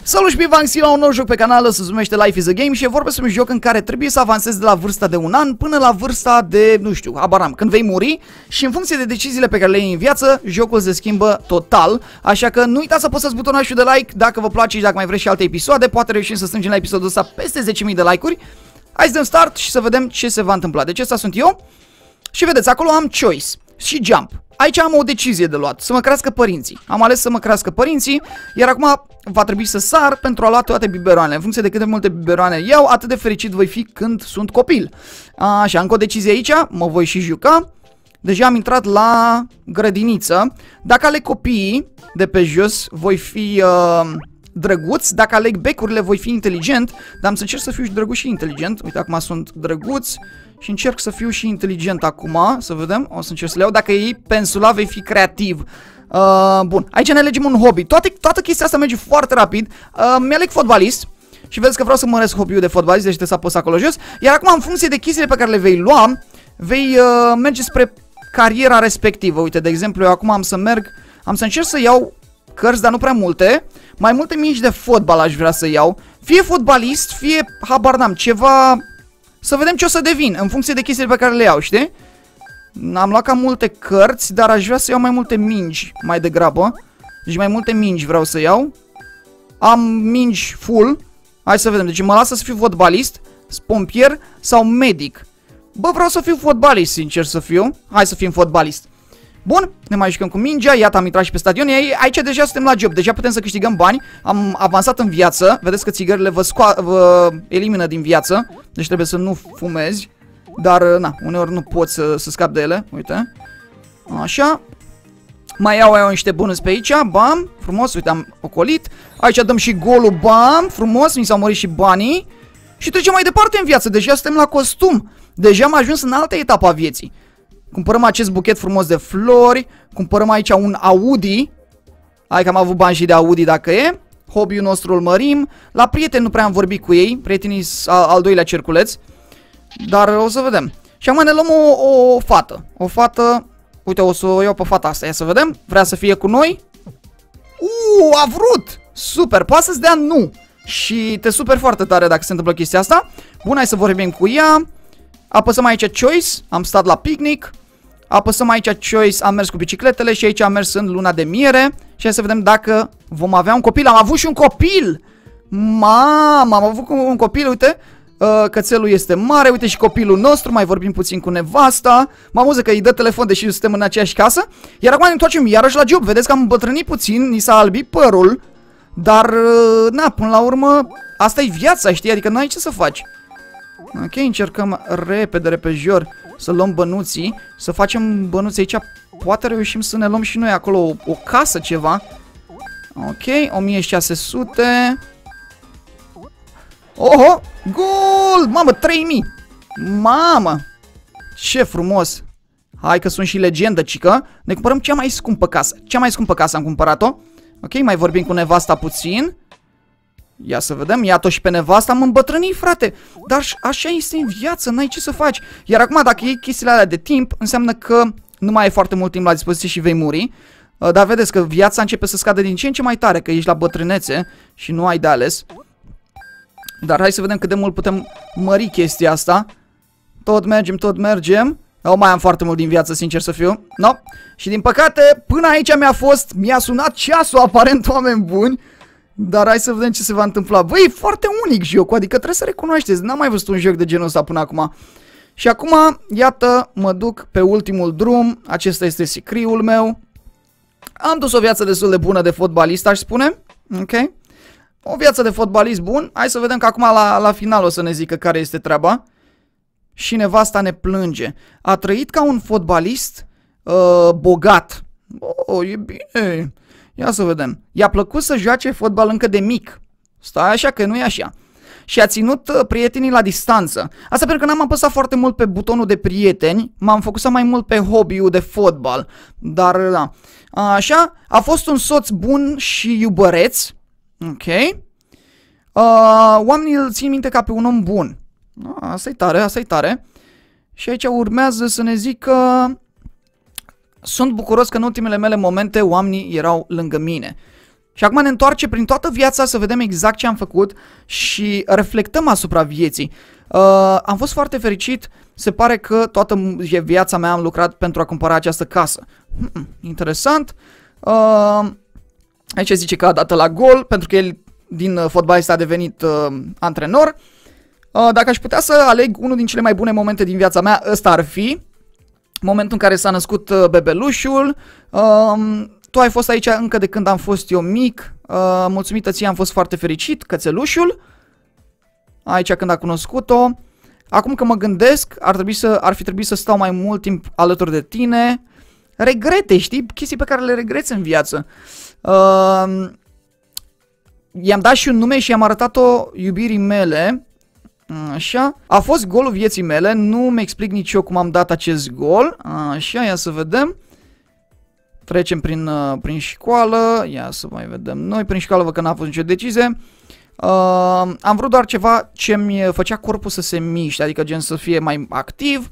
Salut și bine la un nou joc pe canal, se numește Life is a Game și e vorba despre un joc în care trebuie să avansezi de la vârsta de 1 an până la vârsta de, nu știu, habar n-am, când vei muri și în funcție de deciziile pe care le iei în viață, jocul se schimbă total, așa că nu uitați să apăsați butonul de like dacă vă place și dacă mai vreți și alte episoade, poate reușim să strângem la episodul ăsta peste 10.000 de like-uri. Hai să dăm start și să vedem ce se va întâmpla. Deci ăsta sunt eu și vedeți, acolo am choice și jump. Aici am o decizie de luat, să mă crească părinții. Am ales să mă crească părinții, iar acum va trebui să sar pentru a lua toate biberoanele. În funcție de cât de multe biberoane iau, atât de fericit voi fi când sunt copil. Așa, încă o decizie aici, mă voi și juca. Deja am intrat la grădiniță. Dacă aleg copiii de pe jos, voi fi drăguț. Dacă aleg becurile, voi fi inteligent. Dar am să încerc să fiu și drăguț și inteligent. Uite, acum sunt drăguț și încerc să fiu și inteligent acum. Să vedem, o să încerc să le iau. Dacă iei pensula, vei fi creativ. Bun, aici ne alegem un hobby. Toată chestia asta merge foarte rapid. Mi-aleg fotbalist. Și vedeți că vreau să măresc hobby-ul de fotbalist. Deci trebuie să apăs acolo jos. Iar acum, în funcție de chestiile pe care le vei lua, vei merge spre cariera respectivă. Uite, de exemplu, eu acum am să încerc să iau cărți, dar nu prea multe. Mai multe mici de fotbal aș vrea să iau. Fie fotbalist, fie, habar n-am, ceva. Să vedem ce o să devin, în funcție de chestiile pe care le iau, știi? Am luat cam multe cărți, dar aș vrea să iau mai multe mingi, mai degrabă. Deci mai multe mingi vreau să iau. Am mingi full. Hai să vedem, deci mă lasă să fiu fotbalist, pompier sau medic. Bă, vreau să fiu fotbalist, sincer să fiu. Hai să fim fotbalist. Bun, ne mai jucăm cu mingea, iată am intrat și pe stadion. Aici deja suntem la job, deja putem să câștigăm bani. Am avansat în viață, vedeți că țigările vă elimină din viață. Deci trebuie să nu fumezi. Dar, na, uneori nu poți să scapi de ele, uite. Așa. Mai iau niște bonus pe aici, bam, frumos, uite, am ocolit. Aici dăm și golul, bam, frumos, mi s-au murit și banii. Și trecem mai departe în viață, deja suntem la costum. Deja am ajuns în altă etapă a vieții. Cumpărăm acest buchet frumos de flori. Cumpărăm aici un Audi. Hai că am avut bani și de Audi dacă e. Hobby-ul nostru îl mărim. La prieteni nu prea am vorbit cu ei. Prietenii al doilea cerculeț. Dar o să vedem. Și acum ne luăm o fată. O fată. Uite, o să o iau pe fata asta. Ia să vedem. Vrea să fie cu noi. A vrut. Super. Poate să-ți dea nu. Și te super foarte tare dacă se întâmplă chestia asta. Bun, hai să vorbim cu ea. Apăsăm aici choice. Am stat la picnic. Apăsăm aici choice, am mers cu bicicletele și aici am mers în luna de miere. Și hai să vedem dacă vom avea un copil. Am avut și un copil! Mamă, am avut un copil, uite. Cățelul este mare, uite și copilul nostru. Mai vorbim puțin cu nevasta. Mă amuză că îi dă telefon deși suntem în aceeași casă. Iar acum ne întoarcem iarăși la job. Vedeți că am îmbătrânit puțin, ni s-a albit părul. Dar, na, până la urmă, asta e viața, știi? Adică n-ai ce să faci. Ok, încercăm repejor să luăm bănuții, să facem bănuți aici. Poate reușim să ne luăm și noi acolo o casă, ceva. Ok, 1600. Oho, gol! Mamă, 3000. Mamă, ce frumos. Hai că sunt și legendă, cică. Ne cumpărăm cea mai scumpă casă. Cea mai scumpă casă am cumpărat-o. Ok, mai vorbim cu nevasta puțin. Ia să vedem, iată și pe nevasta, am îmbătrânit, frate. Dar așa este în viață, n-ai ce să faci. Iar acum, dacă iei chestiile alea de timp, înseamnă că nu mai ai foarte mult timp la dispoziție și vei muri. Dar vedeți că viața începe să scadă din ce în ce mai tare, că ești la bătrânețe și nu ai de ales. Dar hai să vedem cât de mult putem mări chestia asta. Tot mergem. Nu mai am foarte mult din viață, sincer să fiu. No. Și din păcate, până aici mi-a sunat ceasul, aparent, oameni buni. Dar hai să vedem ce se va întâmpla. Băi, e foarte unic jocul, adică trebuie să recunoașteți. N-am mai văzut un joc de genul ăsta până acum. Și acum, iată, mă duc pe ultimul drum. Acesta este sicriul meu. Am dus o viață destul de bună de fotbalist, aș spune. Ok. O viață de fotbalist bun. Hai să vedem că acum la final o să ne zică care este treaba. Și nevasta ne plânge. A trăit ca un fotbalist bogat. Oh, e bine. Ia să vedem. I-a plăcut să joace fotbal încă de mic. Stai așa că nu e așa. Și a ținut prietenii la distanță. Asta pentru că n-am apăsat foarte mult pe butonul de prieteni. M-am focusat mai mult pe hobby-ul de fotbal. Dar, da. Așa. A fost un soț bun și iubăreț. Ok. Oamenii îl țin minte ca pe un om bun. Asta e tare, asta e tare. Și aici urmează să ne zică... Sunt bucuros că în ultimele mele momente oamenii erau lângă mine. Și acum ne întoarce prin toată viața să vedem exact ce am făcut și reflectăm asupra vieții. Am fost foarte fericit, se pare că toată viața mea am lucrat pentru a cumpăra această casă. Interesant. Aici zice că a dat la gol, pentru că el din fotbalist a devenit antrenor. Dacă aș putea să aleg unul din cele mai bune momente din viața mea, ăsta ar fi momentul în care s-a născut bebelușul. Tu ai fost aici încă de când am fost eu mic. Mulțumită ție am fost foarte fericit, cățelușul. Aici când a cunoscut-o. Acum că mă gândesc, ar fi trebuit să stau mai mult timp alături de tine. Regrete, știi? Chestii pe care le regreți în viață. I-am dat și un nume și i-am arătat-o iubirii mele. Așa. A fost golul vieții mele. Nu mi explic nici eu cum am dat acest gol. Așa, ia să vedem. Trecem prin școală. Ia să mai vedem noi. Prin școală văd că n-a fost nicio decizie. Am vrut doar ceva ce mi făcea corpul să se miște, adică gen să fie mai activ.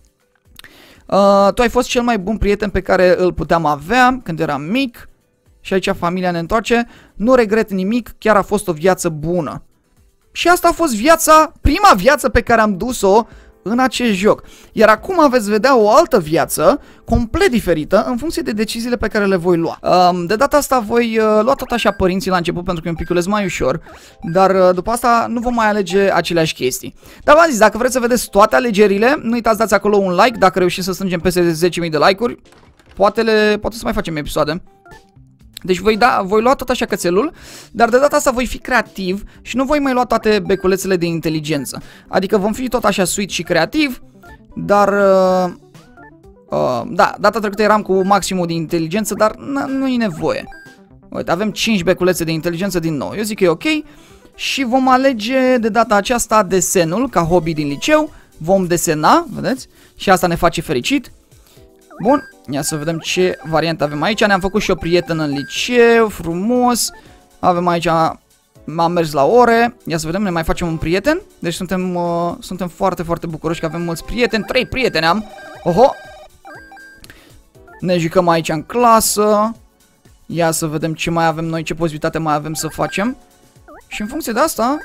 Tu ai fost cel mai bun prieten pe care îl puteam avea când eram mic. Și aici familia ne întoarce. Nu regret nimic, chiar a fost o viață bună. Și asta a fost prima viață pe care am dus-o în acest joc. Iar acum veți vedea o altă viață complet diferită în funcție de deciziile pe care le voi lua. De data asta voi lua tot așa părinții la început pentru că e un piculeț mai ușor, dar după asta nu vom mai alege aceleași chestii. Dar v-am zis, dacă vreți să vedeți toate alegerile, nu uitați dați acolo un like, dacă reușim să strângem peste 10.000 de like-uri, poate să mai facem episoade. Deci voi lua tot așa cățelul, dar de data asta voi fi creativ și nu voi mai lua toate beculețele de inteligență. Adică vom fi tot așa sweet și creativ, dar... da, data trecută eram cu maximul de inteligență, dar nu e nevoie. Uite, avem 5 beculețe de inteligență din nou. Eu zic că e ok și vom alege de data aceasta desenul ca hobby din liceu. Vom desena, vedeți? Și asta ne face fericit. Bun, ia să vedem ce variantă avem aici. Ne-am făcut și o prietenă în liceu, frumos. Avem aici, am mers la ore. Ia să vedem, ne mai facem un prieten. Deci suntem foarte, foarte bucuroși că avem mulți prieteni. 3 prieteni am. Oho! Ne jucăm aici în clasă. Ia să vedem ce mai avem noi, ce posibilitate mai avem să facem. Și în funcție de asta,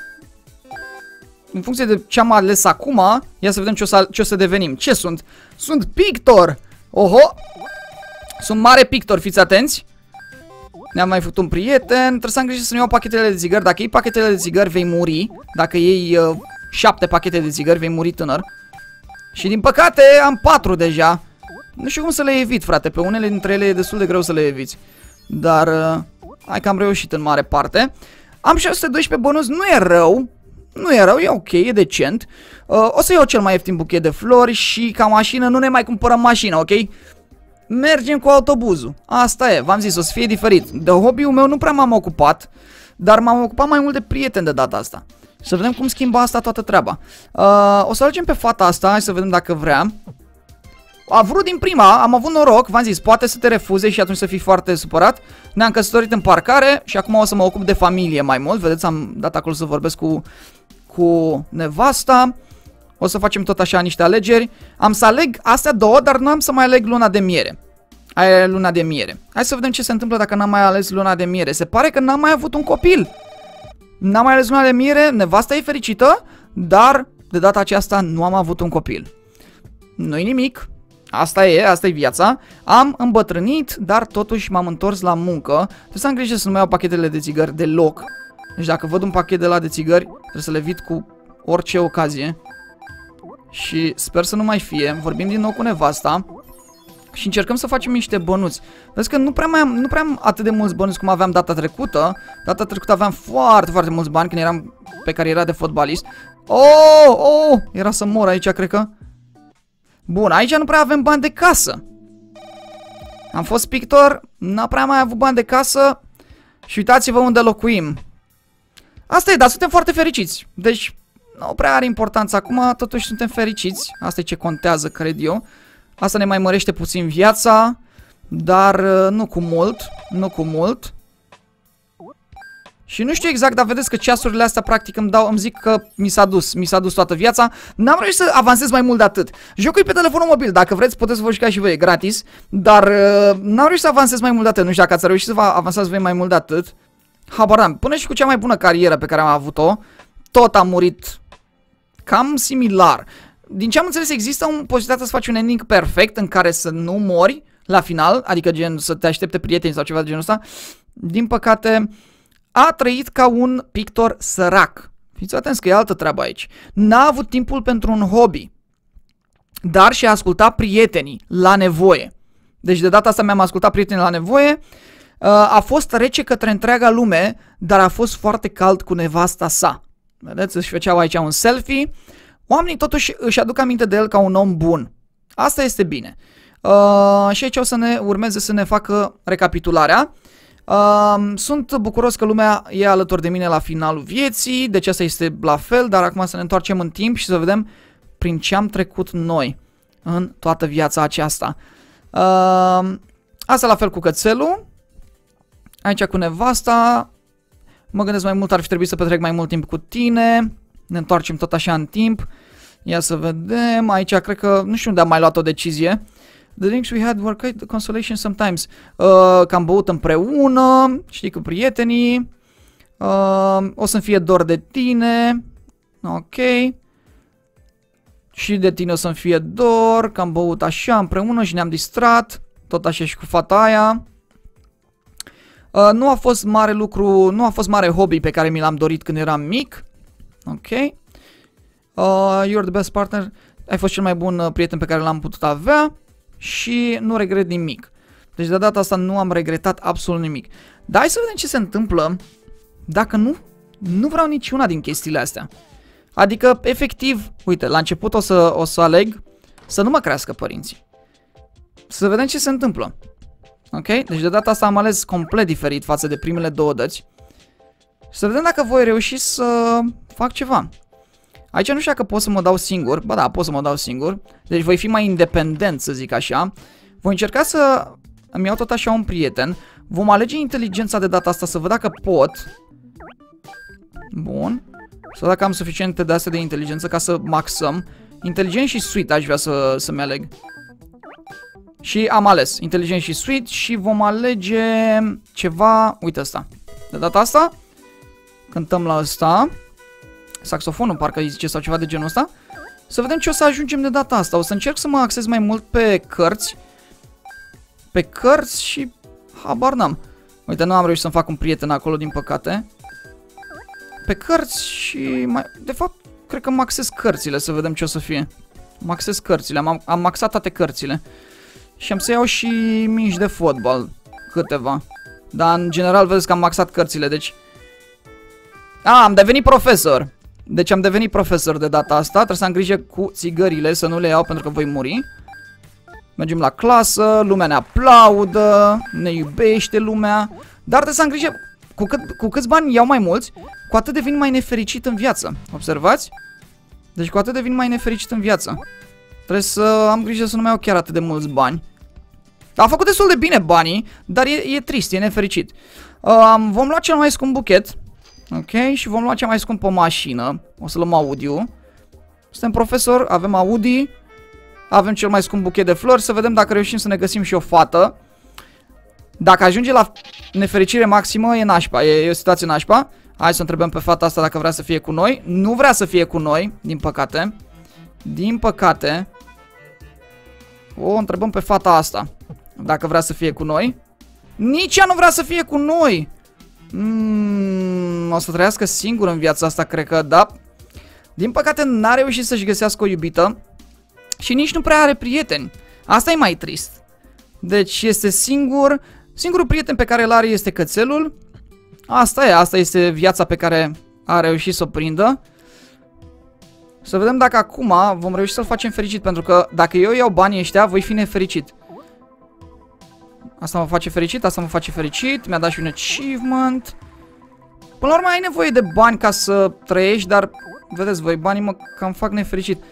în funcție de ce am ales acum, ia să vedem ce o să devenim. Ce sunt? Sunt pictor! Oho! Sunt mare pictor, fiți atenți. Ne-am mai făcut un prieten. Trebuie să am grijă să nu iau pachetele de țigări. Dacă iei pachetele de țigări vei muri. Dacă iei 7 pachete de țigări vei muri tânăr. Și din păcate am 4 deja. Nu știu cum să le evit, frate. Pe unele dintre ele e destul de greu să le eviți. Dar hai că am reușit în mare parte. Am 612 bonus, nu e rău. Nu e rău, e ok, e decent. O să iau cel mai ieftin buchet de flori și ca mașină nu ne mai cumpărăm mașină, ok? Mergem cu autobuzul. Asta e, v-am zis, o să fie diferit. De hobby-ul meu nu prea m-am ocupat, dar m-am ocupat mai mult de prieteni de data asta. Să vedem cum schimbă asta toată treaba. O să alegem pe fata asta, hai să vedem dacă vrea. A vrut din prima, am avut noroc, v-am zis, poate să te refuze și atunci să fii foarte supărat. Ne-am căsătorit în parcare și acum o să mă ocup de familie mai mult. Vedeți, am dat acolo să vorbesc cu nevasta. O să facem tot așa niște alegeri. Am să aleg astea două, dar nu am să mai aleg luna de miere. Aia e luna de miere. Hai să vedem ce se întâmplă dacă n-am mai ales luna de miere. Se pare că n-am mai avut un copil. N-am mai ales luna de miere, nevasta e fericită, dar de data aceasta nu am avut un copil. Nu-i nimic. Asta e viața. Am îmbătrânit, dar totuși m-am întors la muncă. Trebuie să am grijă să nu mai iau pachetele de țigări deloc. Deci dacă văd un pachet de la de țigări, trebuie să le evit cu orice ocazie. Și sper să nu mai fie. Vorbim din nou cu nevasta și încercăm să facem niște bănuți. Vezi că nu prea am atât de mulți bănuți cum aveam data trecută. Data trecută aveam foarte, foarte mulți bani când eram pe cariera de fotbalist. Oh, era să mor aici, cred că. Bun, aici nu prea avem bani de casă. Am fost pictor, n-am prea mai avut bani de casă. Și uitați-vă unde locuim. Asta e, dar suntem foarte fericiți. Deci, nu prea are importanță acum, totuși suntem fericiți. Asta e ce contează, cred eu. Asta ne mai mărește puțin viața, dar nu cu mult, nu cu mult. Și nu știu exact, dar vedeți că ceasurile astea practic îmi zic că mi s-a dus toată viața. N-am reușit să avansez mai mult de atât. Jocul e pe telefonul mobil, dacă vreți puteți să vă jucați și voi, e gratis. Dar n-am reușit să avansez mai mult de atât. Nu știu dacă ați reușit să vă avansați voi mai mult de atât. Habar n-am. Până și cu cea mai bună carieră pe care am avut-o, tot am murit cam similar. Din ce am înțeles, există o posibilitate să faci un ending perfect în care să nu mori la final, adică gen să te aștepte prieteni sau ceva de genul ăsta. Din păcate, a trăit ca un pictor sărac. Fiți atenți că e altă treabă aici. N-a avut timpul pentru un hobby, dar și-a ascultat prietenii la nevoie. Deci de data asta mi-am ascultat prietenii la nevoie. A fost rece către întreaga lume, dar a fost foarte cald cu nevasta sa. Vedeți, își făceau aici un selfie. Oamenii totuși își aduc aminte de el ca un om bun. Asta este bine. Și aici o să ne urmeze să ne facă recapitularea. Sunt bucuros că lumea e alături de mine la finalul vieții, deci asta este la fel, dar acum să ne întoarcem în timp și să vedem prin ce am trecut noi în toată viața aceasta. Asta la fel cu cățelul. Aici cu nevasta. Mă gândesc mai mult, ar fi trebuit să petrec mai mult timp cu tine. Ne întoarcem tot așa în timp. Ia să vedem. Aici cred că, nu știu unde am mai luat o decizie. The drinks we had were quite consolation sometimes. Că am băut împreună, știi, cu prietenii. O să-mi fie dor de tine. Ok. Și de tine o să-mi fie dor, că am băut așa împreună și ne-am distrat. Tot așa și cu fata aia. Nu a fost mare lucru, nu a fost mare hobby pe care mi l-am dorit când eram mic. Ok. You're the best partner. Ai fost cel mai bun prieten pe care l-am putut avea. Și nu regret nimic. Deci de data asta nu am regretat absolut nimic. Dar hai să vedem ce se întâmplă dacă nu vreau niciuna din chestiile astea. Adică, efectiv, uite, la început o să aleg să nu mă crească părinții. Să vedem ce se întâmplă. Ok? Deci de data asta am ales complet diferit față de primele două dăți. Să vedem dacă voi reuși să fac ceva. Aici nu știu dacă pot să mă dau singur. Ba da, pot să mă dau singur. Deci voi fi mai independent, să zic așa. Voi încerca să îmi iau tot așa un prieten. Vom alege inteligența de data asta să văd dacă pot. Bun. Să văd dacă am suficiente de astea de inteligență ca să maxăm. Inteligent și sweet aș vrea să-mi aleg. Și am ales inteligent și sweet și vom alege ceva. Uite asta. De data asta cântăm la asta. Saxofonul parcă îi zice sau ceva de genul ăsta. Să vedem ce o să ajungem de data asta. O să încerc să mă axez mai mult pe cărți. Pe cărți și habar n-am. Uite, nu am reușit să-mi fac un prieten acolo, din păcate. Pe cărți și mai... De fapt, cred că mă axez cărțile, să vedem ce o să fie. Mă axez cărțile, am maxat toate cărțile. Și am să iau și mingi de fotbal. Câteva. Dar în general vedeți că am maxat cărțile, deci... am devenit profesor. Deci am devenit profesor de data asta. Trebuie să am grijă cu țigările, să nu le iau pentru că voi muri. Mergem la clasă, lumea ne aplaudă, ne iubește lumea. Dar trebuie să am grijă, cu câți bani iau mai mulți, cu atât devin mai nefericit în viață. Observați? Deci cu atât devin mai nefericit în viață. Trebuie să am grijă să nu mai iau chiar atât de mulți bani. A făcut destul de bine banii, dar e trist, e nefericit. Vom lua cel mai scump buchet. Ok, și vom lua cea mai scumpă mașină. O să luăm Audi-ul. Suntem profesor, avem Audi. Avem cel mai scump buchet de flori. Să vedem dacă reușim să ne găsim și o fată. Dacă ajunge la nefericire maximă, e nașpa, e o situație nașpa. Hai să întrebăm pe fata asta dacă vrea să fie cu noi. Nu vrea să fie cu noi, din păcate. Din păcate. O întrebăm pe fata asta dacă vrea să fie cu noi. Nici ea nu vrea să fie cu noi. O să trăiască singur în viața asta, cred că, da. Din păcate n-a reușit să-și găsească o iubită. Și nici nu prea are prieteni. Asta e mai trist. Deci este singur. Singurul prieten pe care îl are este cățelul. Asta este viața pe care a reușit să o prindă. Să vedem dacă acum vom reuși să-l facem fericit. Pentru că dacă eu iau banii ăștia, voi fi nefericit. Asta mă face fericit, asta mă face fericit. Mi-a dat și un achievement. Până la urmă ai nevoie de bani ca să trăiești, dar vedeți voi, banii mă cam fac nefericit.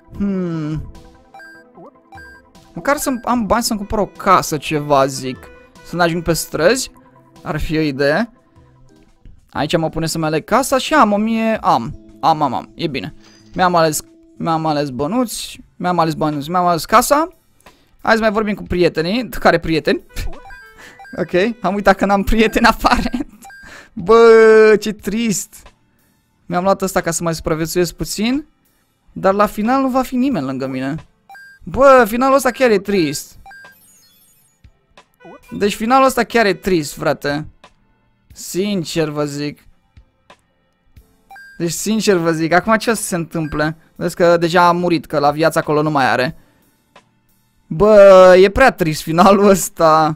Măcar să am bani să-mi cumpăr o casă, ceva, zic. Să nu ajung pe străzi. Ar fi o idee. Aici mă pune să-mi aleg casa și am 1000... Am. E bine. Mi-am ales bănuți. Mi-am ales casa. Hai să mai vorbim cu prietenii. Care prieteni? Ok. Am uitat că n-am prieteni aparent. Bă, ce trist. Mi-am luat ăsta ca să mai supraviețuiesc puțin. Dar la final nu va fi nimeni lângă mine. Bă, finalul ăsta chiar e trist. Deci finalul ăsta chiar e trist, frate. Sincer vă zic. Deci sincer vă zic, acum ce o să se întâmple? Vezi că deja a murit, că la viața acolo nu mai are. Bă, e prea trist finalul ăsta.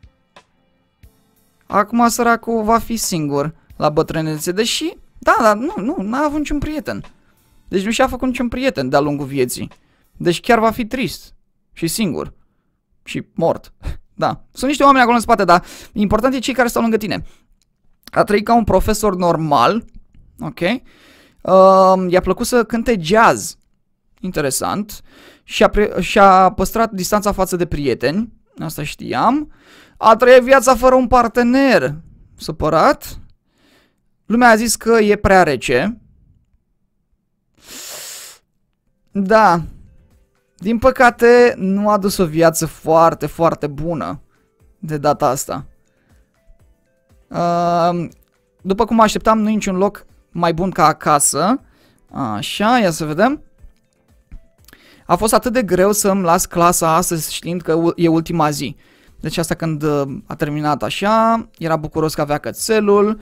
Acum săracul va fi singur la bătrânețe, deși... Da, nu, n-a avut niciun prieten. Deci nu și-a făcut niciun prieten de-a lungul vieții. Deci chiar va fi trist. Și singur. Și mort. Da. Sunt niște oameni acolo în spate, dar important e cei care stau lângă tine. A trăit ca un profesor normal. Ok. I-a plăcut să cânte jazz. Interesant. Și-a păstrat distanța față de prieteni. Asta știam. A trăit viața fără un partener. Supărat. Lumea a zis că e prea rece. Da. Din păcate, nu a dus o viață foarte, foarte bună de data asta. După cum așteptam, nu e niciun loc mai bun ca acasă. Așa, ia să vedem. A fost atât de greu să-mi las clasa astăzi știind că e ultima zi. Deci asta când a terminat așa, era bucuros că avea cățelul.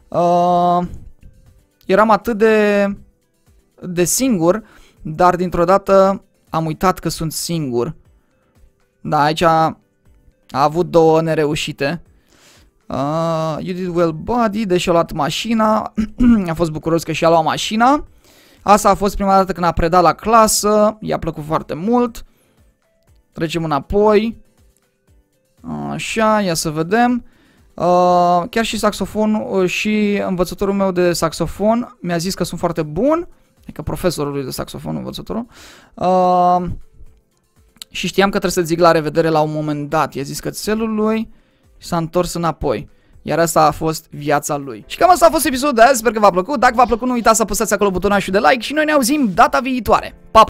Eram atât de singur, dar dintr-o dată am uitat că sunt singur. Da, aici a avut două nereușite. You did well, buddy, deși a luat mașina. A fost bucuros că și-a luat mașina. Asta a fost prima dată când a predat la clasă. I-a plăcut foarte mult. Trecem înapoi. Așa, ia să vedem. Chiar și saxofonul și învățătorul meu de saxofon mi-a zis că sunt foarte bun. Adică profesorul lui de saxofon, învățătorul. Și știam că trebuie să zic la revedere la un moment dat. I-a zis cățelul lui și s-a întors înapoi. Iar asta a fost viața lui. Și cam asta a fost episodul de azi, sper că v-a plăcut. Dacă v-a plăcut, nu uitați să apăsați acolo butonașul de like și noi ne auzim data viitoare. Pa!